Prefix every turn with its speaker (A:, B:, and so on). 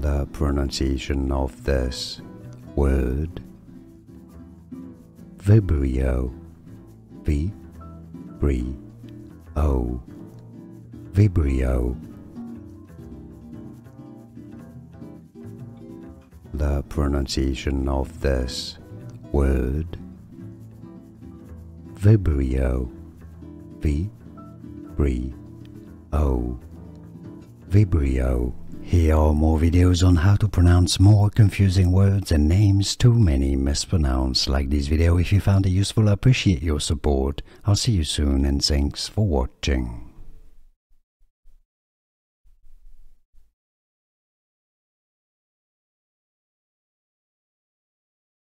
A: The pronunciation of this word: Vibrio, V-B-R-I-O, Vibrio. The pronunciation of this word: Vibrio, V-B-R-I-O, Vibrio. Here are more videos on how to pronounce more confusing words and names too many mispronounced. Like this video if you found it useful. I appreciate your support. I'll see you soon and thanks for watching.